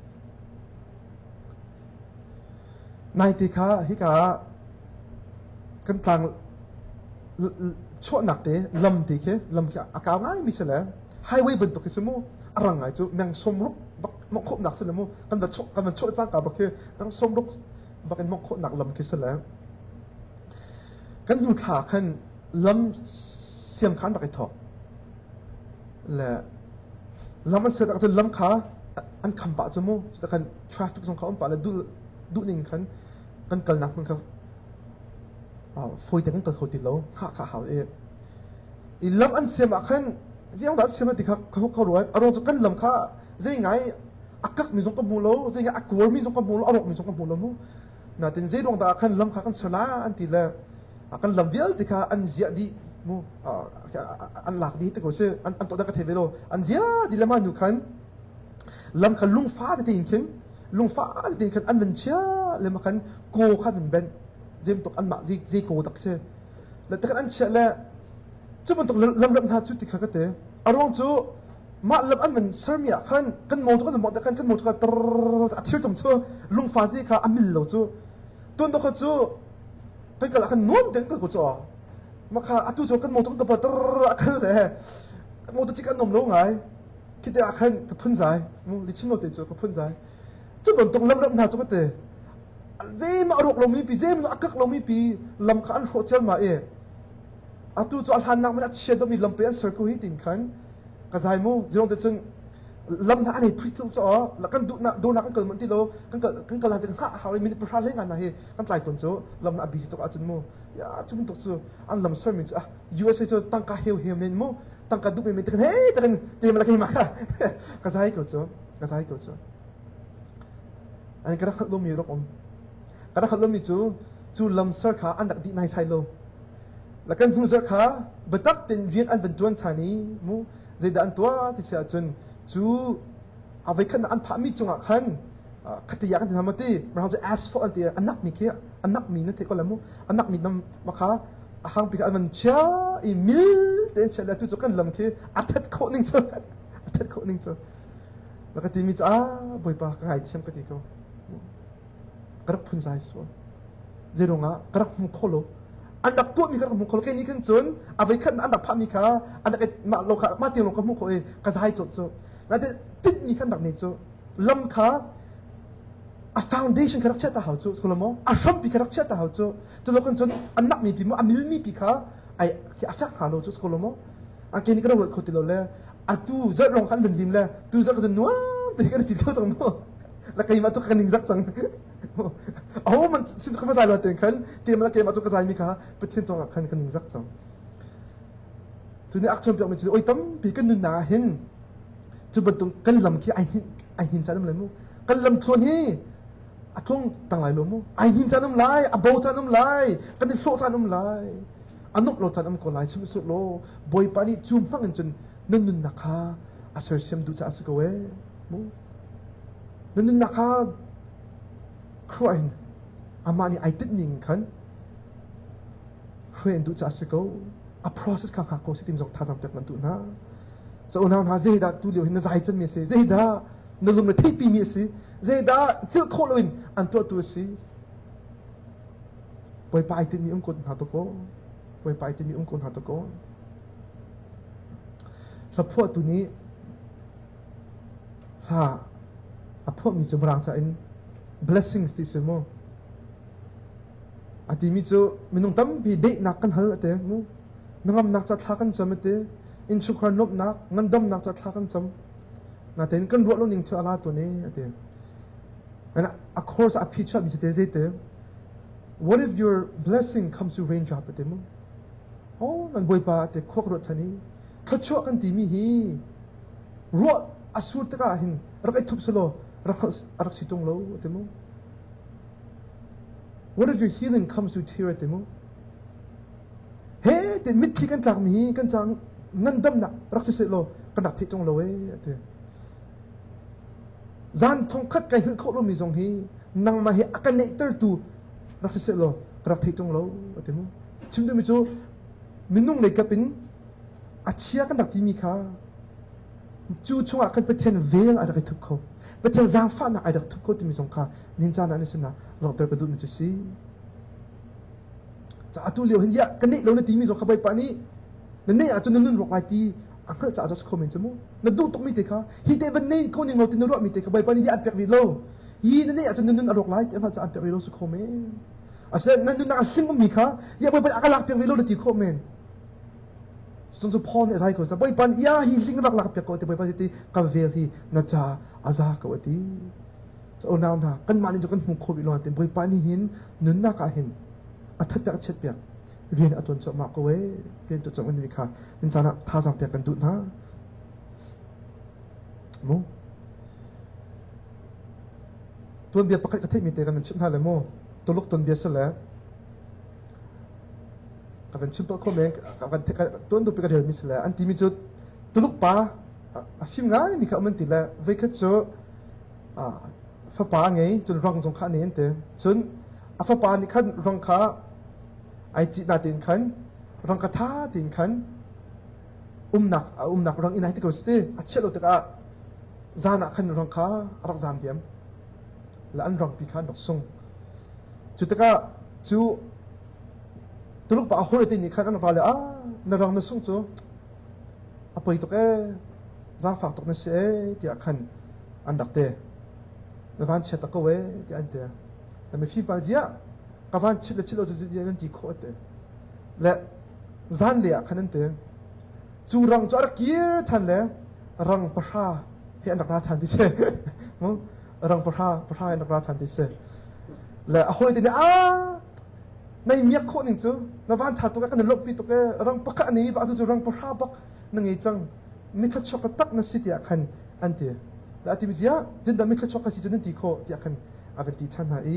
นายติค่ะฮิกากันทางช่วหนักเตะลำตีเคลำแค่อากาศง่ายมิเสลไฮเวย์บนตุกสมุอรังไงจู่แมงสมรุกบักมกขบหนักเสลมุกันแบบช่วกันแบบช่วจ้างกับบักเคตั้งสมรุกบักเป็นมกขบหนักลำเคเสลกันดูขาขันลำเสียมขันบักไอทอกและลำมันเสร็จจนลำขาอันคำปะจมูแต่กันทราฟิกของเขาอันปะแล้วดูดูนิ่งขันกันกลนักมันครับฝอยแต่กันตัวเขาติดแล้วข้าข้าหาเองอีลำอันเสียมาขันเสียงดัดเสียมาติดเขาเขาเขารวยอารมณ์จะกันลำข้าเสียงไงอักกักมีสงกับมูโลเสียงไงอักวัวมีสงกับมูโลอารมณ์มีสงกับมูโลมั้งน่าเป็นเสียงดวงตาขันลำข้ากันสลาอันติดแล้วกันลำเวลติดข้าอันเสียดีมั้งอันหลักดีแต่ก็เสียอันอันตัวนั้นก็เทเวโลอันเสียดีละมันอยู่ขันลำขันลุงฟ้าติดอินขันลุงฟ้าติดอินขันอันเป็นเชื่อเลยมาขันโกขันเป็นเบนเจมตกอันมาซีซีโกตักเซ่แล้วแต่กันอันเชื่อแล้วจุดมันตกลำลำหาจุดที่เขาก็เตะอารมณ์จู่มาลำอันมันเสมียขันกันมองทุกคนมองแต่กันกันมองทุกคนตรอเที่ยวจำจู่ลุงฟ้าที่เขาอันมิลเราจู่ต้นตกจู่เป็นกันละกันนุ่มเด็กตัวจู่มาค่ะอัตุจู่กันมองทุกคนตัวตรอกันเลยมองตัวจิกันนมลงไงคิดแต่ขันกับพุ่นใจมึงลิชิโนเตจู่กับพุ่นใจจุดมันตกลำลำหาจุดก็เตะเจมาอรุกลงมีปีเจมันอักกักลงมีปีลำขันโฮเทลมาเออตูจอลหันนักมันอัดเชียดมีลำเปียนเซอร์คูฮิตินขันกระจายมูจีนงเดชนลำท่าอันนี้พิทิลจ่อแล้วกันดูนักดูนักกันเกิดมันที่โลกันเกิดกันเกิดหลังจากข้าหาเลยมีประธานเล่นงานนะเฮกันไล่ตนจ่อลำนักบิจิตกอาจารย์มูยาจุดมันตกจ่ออันลำเซอร์มินจ่อยูเอสเอจ่อตั้งกาเฮลเฮลเมนมูตั้งกาดูเป็นเมนแต่กันเฮ้แต่กันเตะมาแล้วกันมาค่ะกระจายก็จ่อกระจายก็จ่ออันนี้กระทั่งลมมีรกอมกระทั่งลมมีจู่จู่ลำเซอร์ขาอันดักดีนายไซโลแล้วกันหูเซอร์ขาบัดตักตินเรียนอันเป็นตัวฐานีมูใจดันตัวที่เสียจนจูเอาไว้ขันอันพามีจงอ่ะขันขัดยากันทำมาตีเราจะ ask for อันเดียอันนักมีแค่อันนักมีนั่นเท่ก็แล้วมั้งอันนักมีนำมาค่ะหางปีกันมันเช้าอีมิลเดินเช้าแล้วตุจกันลำแค่อัดทัดโคนิ่งเจ้าอัดทัดโคนิ่งเจ้าแล้วก็ทีมีจ้าบ่อยปากหายเชื่อมกันดีก็กระพุ้นใจสัวเจรงอ่ะกระพุ้งโคโลอันดับตัวมีกระพุ้งโคโลแค่นี้กันจนเอาไว้ขันอันดับพามีค่ะอันดับมาโลกะมาเตียงโลกะมุขเอกระจายจดเจ้าแล้วแต่ติดมีขันดับนี้เจ้าลำค่ะa foundation กระดักเชื่อตาหาวจูสกุลมออาชมปีกระดักเชื่อตาหาวจูจุลกันจนอันนักมีปีมออามิลมีปีค่ะไอ้ที่อาฟักหาโลจูสกุลมออันเกนี่ก็เราหลุดโคติโลเลยอาตูจะลงขันเป็นริมเลยตูจะก็จะนัวแต่ก็จะจิตเข้าจังนัวแล้วก็ยังมาตุกันนิ่งจักจังโอ้มันสิ่งที่เขาไม่ใส่เราเต็มขันเกมแล้วเกมมาตุกกระจายมีค่ะเป็นที่จังขันกันนิ่งจักจังจุดนี้อักชมเปียกมันจุดโอ้ยตั้มปีกันนุ่นหนาเห็นจุดบนตรงกันลำขี้ไอหินไอหินใจน้ำเลยมั้งกันลำทวนที่อาทุ่งต่างหลายลมไอหินจานน้ำลายอาโบจานน้ำลายกันดิโฟจานน้ำลายอันนกเราจานน้ำกลายชิมสุดโลบอยปานี่จุ่มพังจนนั่นนุ่นนักฮะอาเซอร์เซียมดูจะอาสกเวมูนั่นนุ่นนักฮะครัวน์อามานี่ไอติดนิ่งขันเฟรนดูจะอาสกวอา process ข้างหักโคสิติมจงท่าจำเต็มนั่นตุนะจะอุณหภูมิเจดาตุเลียวเห็นใจจำมีเสเจดานั่นลมเลยที่ปีมีสิเจดาฮิลโคลวินอันตัวตัวสิไปไปที่มีองค์กรหาตัวก็ไปไปที่มีองค์กรหาตัวก็แล้วพวกตัวนี้ฮะอ่ะพวกมีจุดรังจะเป็น blessings ที่สมออาทิมีจุดมีน้องตั้มปีเด็กนักกันฮัลเตะมูน้องนักจะทักกันจำเตะอินชุกรนบนักเงินดำนักจะทักกันจำนาเตนกันรวดลงนิ่งเชื่ออะไรตัวนี้อาทิอัน of course อาพิชามีจุดเด็ดเตะ what if your blessing comes to range up เตะมูโอ้นั่นบ่อยป่ะเตะควบรถทันนี้ถ้าชั่วกันตีมีฮีรวดอสูรตะก้าหินรักไอทุบสโลรักรักสิตรงโลเตะมู what if your healing comes to tear เตะมูเฮ้เตะมิดที่กันจากมีกันจากเงินดำหนักรักสิเสโลกันหนักที่ตรงโลเว้เตะจานทงคัดไก่หินเขาลมีทรงฮีนังมาเฮอากันเนเตอร์ตูรักสิเสโลรักที่ตรงโลเตะมูชิมดูมิจูมินุ่งเลยกับเป็นอาเชียกันดักที่มีค่าจู่ช่วงอาการเป็นเทนเวลอะไรทุกคนเป็นเทนจางฟ้าหน้าอะไรทุกคนที่มีสงครามนินจานั่นสินะเราเติร์กระดุมจุดสีจะอาตุเลียวเห็นยะกันนี่เราในที่มีสงครามไปป่านี้นั่นนี่อาจจะนุ่นหลอกหลายทีอังเคิลจะอาจจะคอมเมนต์จมูกนั่นดูตกมีเตะค่ะฮีเตวันนี้คนยังเราตินรอดมีเตะค่ะไปป่านี้อันเปียกวิโลฮีนั่นนี่อาจจะนุ่นหลอกหลายทีอังเคิลจะอันเปียกวิโลสุคอมเมนต์อาจจะนั่นดูนักสิ่งก็มีค่ะอย่าไปไปอักลักเปียกวิโลในที่คอมเมนต์ส่วนสุพรเนี่ยใช่ก็จะไปปันยาฮีสิ่งรักหลักเปียกก็จะไปปันที่กาเวลที่น่าจะอาซาก็ว่าที่จะเอาหน้าหน้ากันมานี่จะกันหุ่นโควิดร้อนเต็มไปปันนี่หินนุนนักอาหินอัฐเปียกเช็ดเปียกเรียนอัตวนจะมากกว่าเรียนตัวจังวันนี้ค่ะนินจานะท่าสังเปียกกันดุนะโมตัวเบียร์ปกติกระเทยมีเตะกันมันชิมท่าเลยโมตัวลูกตัวเบียร์เสร็จแล้วกับเป็นชิมเปอร์คอมเมนต์กับเป็นตัวนู้นเป็นกระเดียวมิสแล้วอันที่มีจุดตัวลูกป้าฟิล์มง่ายมีข้อมันติดแล้วเวกจุดฟ้าป้าไงจนรังสงขาเนี่ยเตะจนฟ้าป้านี่ขันรังขาไอจีนาตินขันรังกระทาตินขันอุ้มหนักอุ้มหนักรังอินไอติกสเตอัดเชลตกะจานักขันรังขารักจามเดียมและอันรังปีขันดอกทรงจุดตกะจูตัวลูกป้าหัวตินี่ขันอันรังเลยอ่ะนรังนั่งส่งจูอภัยตกเอจางฝากตกนั่นเสียที่ขันอันดักเตะนวันเชตตะกเวที่อันเตะแต่ไม่ฟิล์มปาจีอะกวันชิลชิลเราจะจะนั่นที่โคตรและจานเลียขันนั่นเตะจูรังจูอาร์กีร์ทันเลยรังปะชาเห็นนักราทันที่เซ่มั้งรังปะชาปะชาเห็นนักราทันที่เซ่และหัวตินี่อ่ะในเมียโคตรนี่จูนวันทัดตัวกันในลบปีตัวกันรังปะกะนี่มีปะตัวจูรังปะชาบักนั่งไงจังมิทัชช็อกตักนั่นสิที่ขันอันเตะและที่มีเจ้าจินดามิทัชช็อกสิจนั่นที่โคที่ขันอาเวนติชันหาย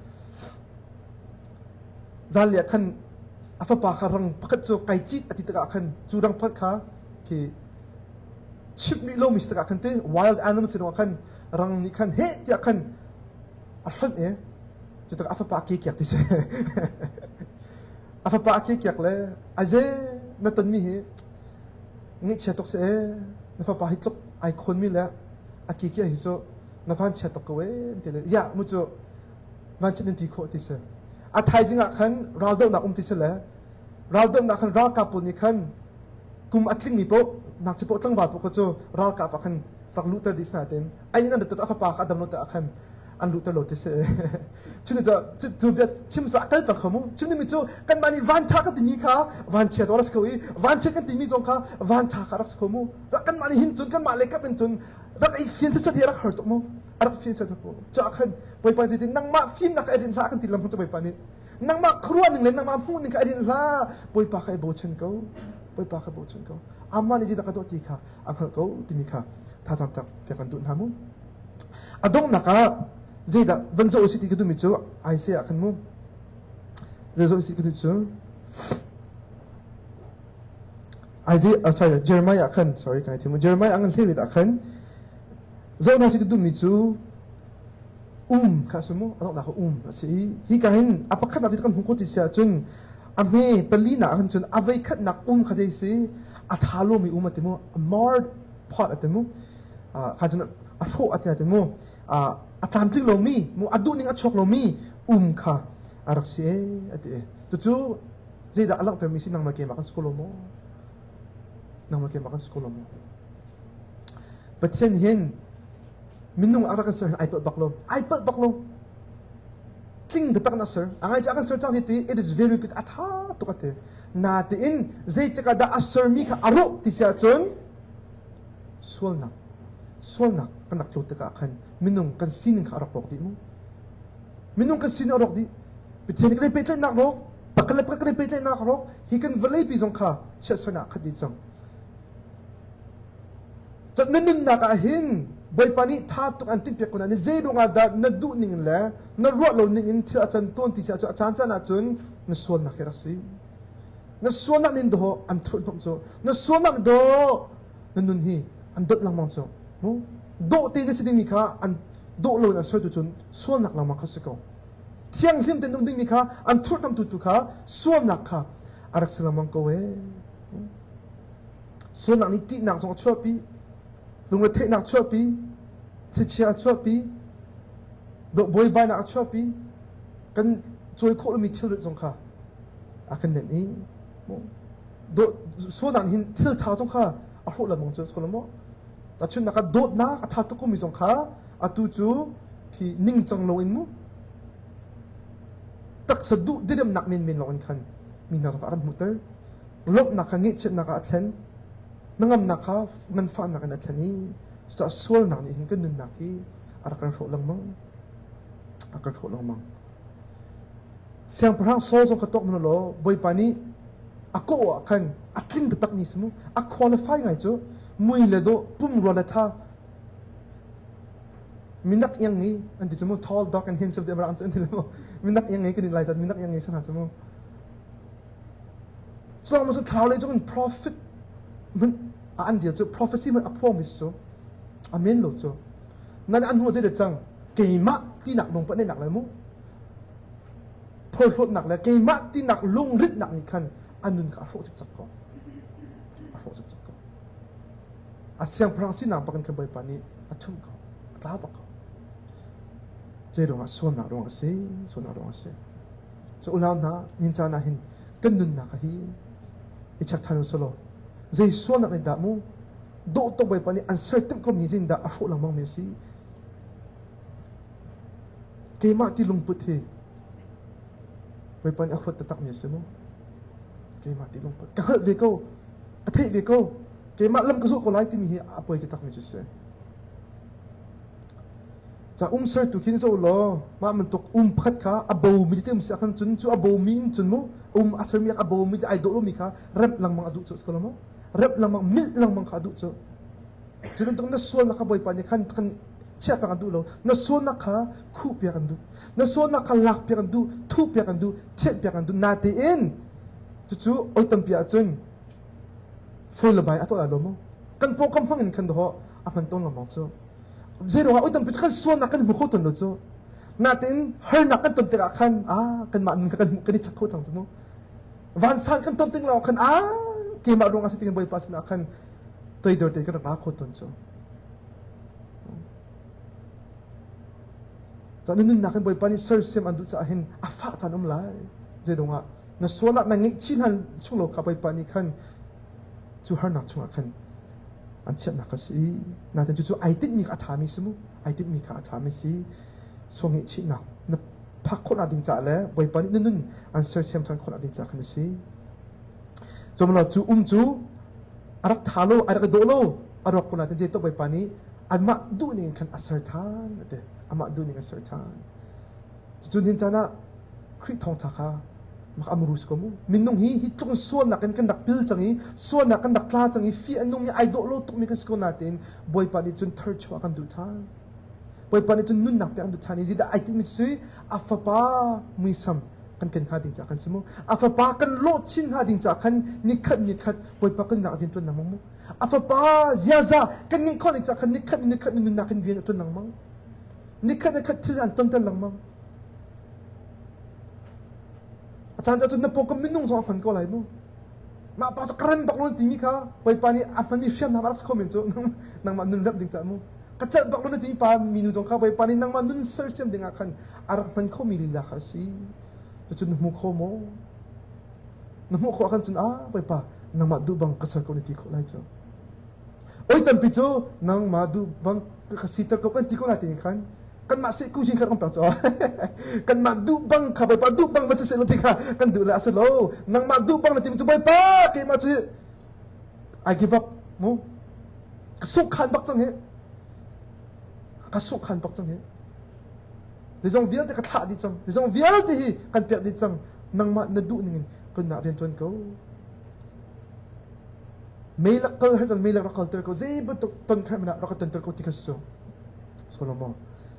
จานเลียขันอาฟปาคารังพักจูไก่จีอติตะกะขันจูรังพัดขาคือ chip ni lo mister kan te wild animals ni kan rang ni kan he ti kan ahon e chuta afa pa ki kyak ti se afa pa ki kyak le aze na ton mi he ngi chatok se na fa pa hitlok ai khon mi la aki ki hi so na van chatok ko we te le ya mu chu van chin ti kho ti se a thai jinga kan raldo na um ti se le raldo na kan ral ka pu ni kan kum atling mi po nak chipo tlang ba po ko chu ral ka pa kan rak luter dis na ten ai na to afa pa ka dam no ta kan an luter lo ti se chin ja tu be chim sa kal pa khamu chin mi chu kan mani van tha ka ti ni kha van che to ras ko i van che kan ti mi zong kha van tha ka ras ko mu ja kan mani hin chun kan ma le ka pen chun rak ai fian se sa ti rak har to mu rak fian se to po cha kan poi pa ti nang ma film nak edin la kan ti lam chu pai pa ni nang ma khruan ning le nang ma hu ning ka edin la poi pa khai bo chen ko poi pa khai bo chen ko amma ni ji da ka to ti kha ang ko ti mi kha tha sam tak pe kan tu na mu adong naka zeda vanzo si ti ku mi chu ai se akan mu zezo si ku chu Isaiah sorry Jeremiah akan sorry kan ti mu Jeremiah ang hli da akan zo na si ku mi chu um ka sumo adong naka um si hi kahin apakhat na ti kan hungko ti sia chun ame palina akan chun avai khat nak um kha jai si athalo mi um atimu mard pot atimu a kha chun a pho atimu a atlantic lo mi mu adu ning achok lo mi um kha arak si e ati e tu chu zeda alak per mi sinang ma ke makan skolo mo nang ma ke makan skolo mo patsen hin minung arakan sir ipad baklo ipad baklo king de tak na sir angai ja kan sir chang ti it is very good atha to kate na ti in zeta ka da asir mi kha aro ti sia chun sualna sualna kan nak ta ka kan minung kan sin ka arak di mo minung kan sin arak di pithen ka repet nak ro pakala pa ka repet nak ro hi kan valai pi jong kha cha sana khadi chang chat nanun na ka hin boy pani tha tu an tin pe ko na ni zedo nga da na du ning la na ro lo ning in thia chan ton ti cha cha chan chan na chun na sual na khera si na sual na nin do an thur nom so na sual na do nanun hi an dot lang mang so mo do te na siding mi kha an do lo na sir tu chun sual nak lang mang kha se ko thiang hlim ten dum ding mi kha an thur nam tu tu kha sual nak kha arak sala mang ko we sual nak ni ti nak jong chua pi dung le the nak chua pi si chia chua pi do boy ba nak chua pi kan choi kho mi thil jong kha akan nen ni mo do sual nak hin thil tha jong kha a ho la mong chu ko mo ta chun naka dot na atha to ko mi jong kha atu chu ki ning chang lo in mu tak sa du direm nak min min lo in khan min na ka an muter lop na khangi chet na ka athen nangam na ka man fa na ka na thani sa sol na ni hin kan nun na ki arakan ro lang mang akan ro lang mang siang parang sol jong khatok mo lo boy pani ako akan akin de tak ni smu a qualify ngai chu mui le do pum ro la tha minak yang ni anti chmu tall dark and handsome de around and mo minak yang ni kin lai tat minak yang ni san ha chmu so mo so thau le chung prophet mun an dia chu prophecy mun a promise so amen lo chu nan an ho je de chang ke ma ti nak long pa ne nak lai mu phol phot nak la ke ma ti nak lung rit nak ni khan anun ka fo chak chak ko a fo chak chak ko asyang prangsi nang pakan ka boy pani athum ko atla pa ko je ro ma so na ro ase so na ro ase so ulaw na nin cha na hin kanun na ka hi ichak thanu solo je so na da mu do to boy pani uncertain ko mi jin da a fo lang mang me si ke ma ti lung put he boy pani a khot ta tak me se mo ke ma ti lung put ka ve ko a thei ve ko ke ma lam ka su ko lai ti mi hi apoi ti tak mi chu se cha um sir tu kin so lo ma man tok um phat kha abo mi ti um sa khan chun chu abo mi chun mo um asar mi abo mi ai do lo mi kha rep lang mang adu chu ko lo mo rep lang mang mil lang mang kha adu chu chun tong na sual na ka boy pa ni khan khan chia pa kan du lo na so na kha khu pya kan du na so na kha lak pya kan du thu pya kan du chet pya kan du na te in chu chu oi tam pya chun full by ato alo mo kan po kam hangin kan do a man ton lamang chu zero ha utam pichkan suan na kan mu khoton do chu natin her na kan ton tira kan a kan ma kan kan ni chakho chang chu mo van san kan ton ting lo kan a ki ma rong asiting boy pas na kan toy dor te kan ra khoton chu cho nên nun na kan boy pani sir sem andu cha hin a fa tan um lai zero nga na suan na ngi chin han chung lo ka boy pani kan chu her na chung kan an chat na kasi natin chu chu ai tik mi ka thami sumu ai tik mi ka thami si songi chi na na phak khona ding cha le boy pani nun nun an sir sem than khona ding cha kan si jomla chu um chu arak thalo arak dolo arak khona tin je to boy pani an ma du ni kan asar than ate ama du ni asar than chu din chana khri thong thakha mak amrus ko mu minung hi hi tung suan na kan kan dak pil changi suan na kan dak tla changi fi anung ni ai do lo tuk mi kan sko natin boy pani chun thar chwa kan du than boy pani chun nun nak pe kan du than ji da ai ti mi sui afa pa mi sam kan kan kha ding cha kan simu afa pa kan lo chin ha ding cha kan ni khat ni khat boy pa kan nak din tun namang mu afa pa zia za kan ni khon ni cha kan ni khat ni khat ni nak kan bien tun nang mang ni khat ni khat thil an ton tan lang mangอาจารย์จะจนนับโปกมินุ่งสองพันก็ไหลมั้งมาป่าจะกระนั้นบักลนตีมีค่ะไปปานี่อันมันมีเฟียมทำอะไรสักคนเหมือนจ้ะนังมันนุ่นรับดิ่งจัดมั้งกระจัดบักลนตีมีปามีนุ่งสองข้าไปปานี่นังมันนุ่นเสิร์ชเสียมดิ่งอาคันอารักมันเขามีลีลาค่ะสิจะจนนับมุขโมนับมุขอาคันจนอ้าไปปานังมาดูบังกระสันคนตีเขาไหลจ้ะโอ้ยตั้งปีจ้ะนังมาดูบังกระสีตะกับกันตีเขาไหลตีกันkan masih kucing kan orang pecah, kan madu bang kapai padu bang macam selo tiga, kan dulu asal lo, nang madu bang nanti macam boy pak, kayak macam, I give up, mu, kesukaan bak cang he, kesukaan bak cang he, di jong vial dekat hak di cang, di jong vial di kan piak di cang, nang mak nadu ningin, kan nak rian tuan kau, melak kal herjan melak rakal terkau, zebut ton kerana nak rakal ton terkau tiga so, sekolah mau.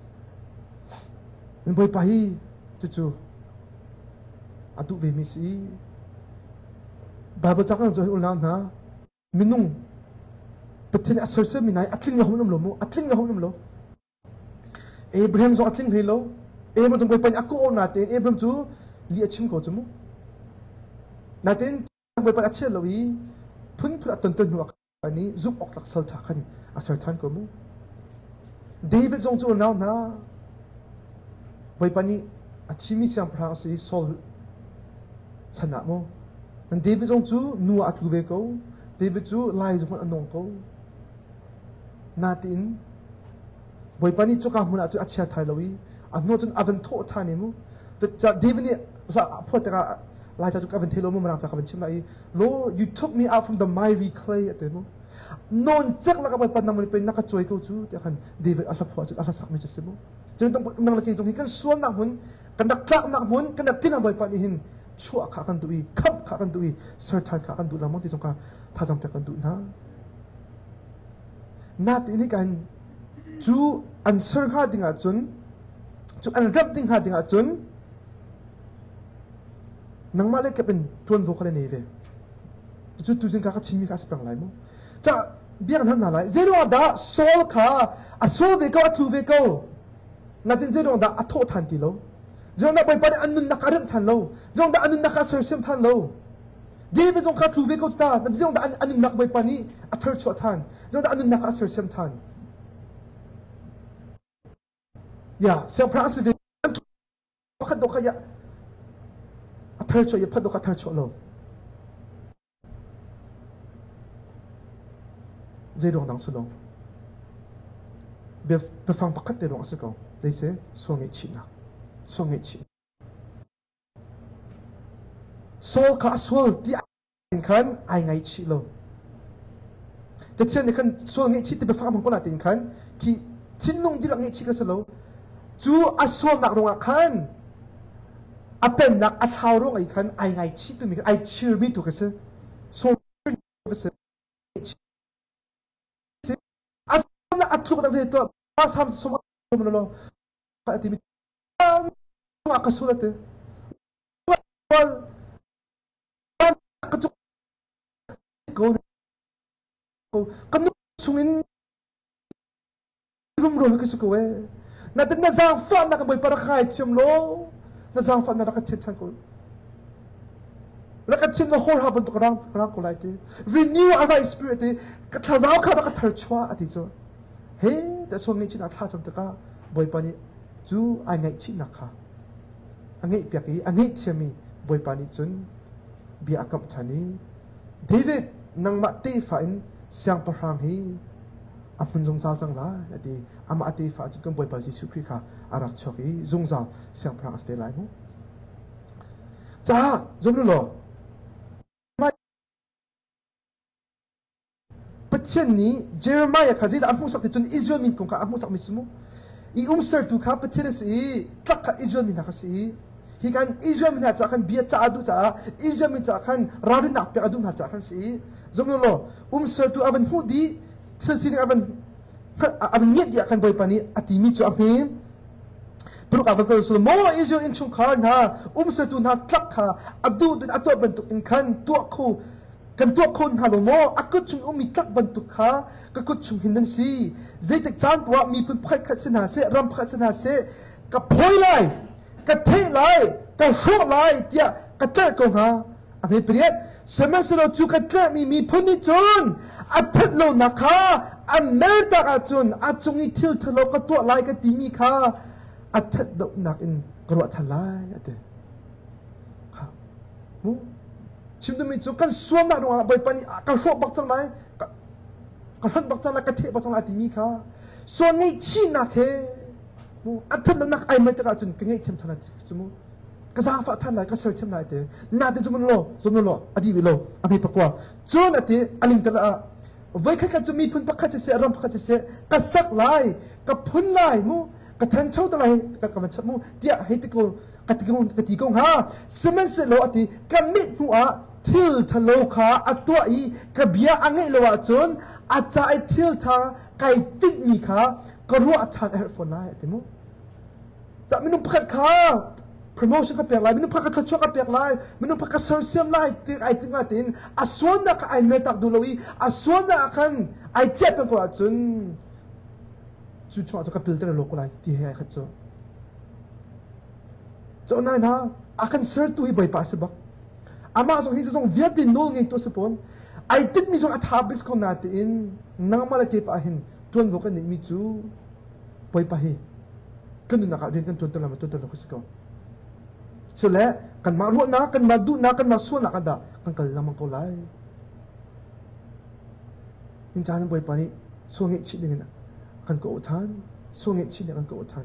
Boy pahi cucu adu ve misi Bible cakap johi ulang na minung petin asal se minai atling lohum nam lomu atling lohum nam lo Abraham jo atling hilo Abraham jo boy pahi aku on natin Abraham jo li achim ko jumu natin boy pahi achel lowi pun pun aton ton huak ani zup ok lak sal thakan asar than ko mu David jo jo now na boy pani achimi siang prang si sol chana mo and David jong chu nu atluve ko David chu lai jong anong ko natin boy pani chu ka huna chu achia thai lowi anno chun avan tho thani mu cha David ni la photera lai cha chu avan thelo mu marang cha kavan chimai Lord you took me out from the miry clay at mo non chak la ka boy pan namuni pe naka choi ko chu te khan David ala pho chu ala sak me chu simo jadi tong nang laki jong hikan suan nak mun kan dak tlak nak mun kan dak tinang boy pan hin chua kha kan dui kham kha kan dui sertan kha kan du lamong ti jong ka thajam pe kan du na nat ini kan chu answer ha dinga chun chu an rap ding ha dinga chun nang male ke pen tuan vo khale nei ve chu tu jing ka ka chimi ka spang lai mo cha biang han na lai zero da sol kha a sol ve ko atu ve ko natin zero da atho than ti lo zero da boy pa anun nakaram than lo zero da anun nakasar sim than lo David jong ka tu ve ko sta na zero da anun nak boy pa ni athar chwa than zero da anun nakasar sim than ya se prase ve ka do ka ya athar chwa ya phad do ka athar chwa lo zero dang su lo be be fang pakat de rong asako they say suang chi na suang chi sol ka sol ti kan ai ngai chi lo te chen ni kan suang chi te be fang mong ko na tin kan ki chin nong di lang chi ka salo chu a suang nak rong kan a pen nak a thau rong ai kan ai ngai chi tu mi ai chi mi tu ka se so se as na atlu ka se to sam so lo ka ti mi ka kasulate wal ka tu ko kan รวยก็สุกเวนั่นเป็นนาจางฟันนักบอยปาร์คายเชื่อมโลนาจางฟันนักเชิดชันกูแล้วก็เชื่อมโลโหราบันตุกรังรังกูไล่ที่ renew our spirit ก็ทาราวข้ารักทาร์ชัวอธิจ้าเฮ้แต่ส่วนนี้ชินักท่าจำตะก้าบอยปานี่จูอันไงชินักข้าอันไงเปียกี้อันไงเชื่อมีบอยปานี่จุนเบียกับชานีเดวิดนังมาตีฝ่ายเสียงประหังฮีอามันจงซาจังละดีอามาตีฝ่ายจุดกันบอยปาจิสุคริค่ะอารักชอกีจงซาเสียงประหังสเตไลน์มั้งจ้าจงรู้หรอปัจจุบันนี้เจอร์มายาข้าจะอามุสักที่จนอิสราเอลมินคงข้าอามุสักมิสมุอีอุ้มเสร์ตุข้าปัจจุบันสิทักข้าอิสราเอลมินนักสิฮิกันอิสราเอลมินจะกันเบียดจ้าดูจ้าอิสราเอลมินจะกันรารินักเปียกดูนักจ้ากันสิจงรู้หรออุ้มเสร์ตุอาบันหูดีเธอสิ่งอาบันอาบันเงียบอยากกันบ่อยปานี้อธิมิจูอามีปลุกอาบันตัวสุดโมอิสราเอลอินชุงคาร์นะอุ้มเสร์ตุนักทักข้าอดูดูอตัวบันตุอินคันตัวคู่กันตัวคนฮาโลโมอากุชุงอุมิตักบันตุข้าก็กุชุงหินดังซีเจติกจานตัวมีปุ่นพัดขัดสนาเสรำพัดสนาเสกับพอยไลกับเทไลกับโชไลเดียกับเจอกงฮาอเมเปรียดสมัยสโลจูกับเจมีมีพุนิจุนอัฐโลนักาอเมริกาจุนอาจงอิทิลทะโลกับตัวไลกับตีมีข้าอัฐโลนักอินกรัวทลายอัฐข้ามูชิมดูมิจูกันส่วนนั้นว่าใบปานีกันชอบบักจังไรกันหันบักจังไรกันเทบักจังไรที่มีค่ะส่วนนี้ชีนักเฮมูอัฐนั้นนักไอไม่ตระจุนกันไงเทียมท่านสมุกันสร้างฝันท่านไหนกันเสริมเทียมไหนเตน่าจะสมุนโลสมุนโลอดีตโลอภิปกว่าจนนั่นเตอลิมตระไว้แค่กันจะมีพุนพักจะเสียรำพักจะเสียกันสักลายกับพุนลายมูกันทันเช่าตะไลกันกับมันชัดมูเดี๋ยวให้ตะโกกันตะโกกันตีกงฮะสมัยเสร็จแล้วอดีกันมิดหัวทิลทะโลคาอัตัวอีกเบียอังเงลวะจนอาจจะไอทิลทาไกติดมีคากรัวอาจารย์เอร์ฟอนไลน์ติมุจะไม่นุ่มพักข้า promotion ก็เปียกไลน์ไม่นุ่มพักข้าชัวก็เปียกไลน์ไม่นุ่มพักข้าโซเชียลไลน์ติไอติงไอตินอาส่วนนักไอเมตักดูลวีอาส่วนนักขันไอเจ็บเป็นกว่าจนจุดชัวจะกับพิลเตอร์โลกไลน์ที่ให้ขัดโจจนนั่นนะอาคันเสิร์ตตัวให้ใบปัสบักอามาส่งให้จะส่งเวียดดินโน่ไงตัวสปอนไอติดมีส่งอัฐาบิสคนนาตินนังมาละเก็บอาหินทวนวกันนี่มีจูไปไปกันดูนักเรียนกันทวนตลาดมาทวนตลาดคุสกอนสุดแล้วกันมาลุ้นนักกันมาดูนักกันมาส่วนนักกันด่ากันกันละมังกรไล่ยินจานไปไปนี่ส่วนเงี้ยชิดยังไงนะกันก็อดทานส่วนเงี้ยชิดยังกันก็อดทาน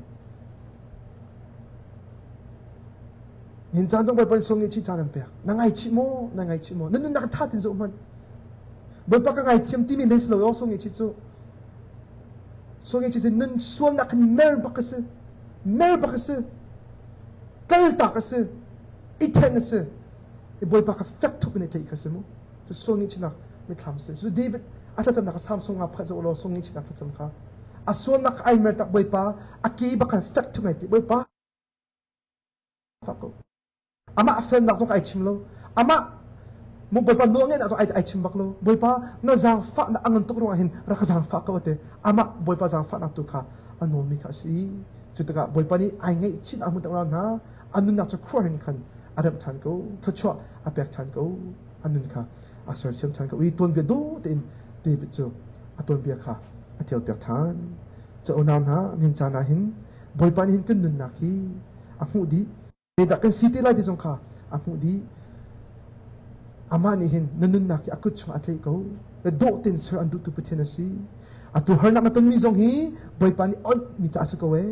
เห็นจานจงไปเป็นส่งเงินชี้จานนั่นเปียกนั่งไงชิโมนั่งไงชิโมนั่นนั่นนักท่าตินโซมันบนปากไงเทียมที่มีเบสโลยส่งเงินชี้จูส่งเงินชี้จูนั่นส่วนนักเมร์บักส์เมร์บักส์กัลตักส์อีเทนส์อีบนปากฟักทุกในใจกันสมุจะส่งเงินชี้นักไม่ทำส์สุดเดวิดอาจจะจำนักสามส่งอับกันจะโลส่งเงินชี้นักจำข้าอาส่วนนักไอเมร์ตักบนปากอากีบักฟักทุกในใจบนปากฟักกูอามาเฟนนักต้องไอชิมโลอามามุบไปปันดวงเงี้ยนักต้องไอไอชิมบักโลบอยป้าน่าจางฟ้าน่าอังตกรงอาหินรักจางฟ้าก็ว่าเตอามาบอยป้าจางฟ้านักตุกะอันนู้นมีข้าสิจุดตะกะบอยป้านี่ไอเงี้ยชินอามุตะเรานะอันนู้นนักจะครัวเห็นกันอาดับทันกูทัชชัวอาเปียกทันกูอันนู้นค่ะอาเซอร์เชียมทันกูวีตัวเบียดูเต็นเดวิดจูอาตัวเบียค่ะอาเทียลเปียกทันจะเอานานฮะนินจานาหินบอยป้านี่หินกันนุนนักฮีอาหูดีเด็กกันสิทธิ์ไล่ที่สงขาอามุดีอามานี่เห็นนั่นนั่นนักอากุชงอัตเลกูแต่โดดเต็นเสืออันดูตุปเทนสีอาตุหานักนักต้นมีสงฮีบอยปานี่อ่อนมีจ่าสกเว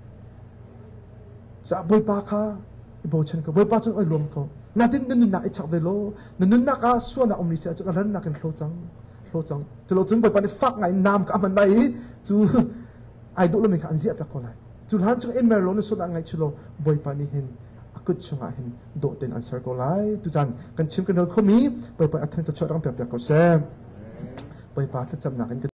จะบอยปาค่ะบอยฉันก็บอยปาจนอ่อยรวมก็นาดินนั่นนั่นนักไอชักเวโลนั่นนั่นนักอาส่วนนักอมริเสียจนอะไรนักกันโลจังโลจังจะโลจังบอยปานี่ฟักไงน้ำกับมันได้จูไอดูแล้วมีการเสียไปก่อนเลยจูหันจงเอ็มเมอร์โลนั่นส่วนไงชุโลบอยปานี่เห็นกุศลเห็นโดดเด่นอันเซอร์ก็ไล่ทุกท่านกันชิมกันเดินเขามีไปไปอัฐันตัวชดรังเปียกๆก็แซมไปปาถ้าจำหนักกัน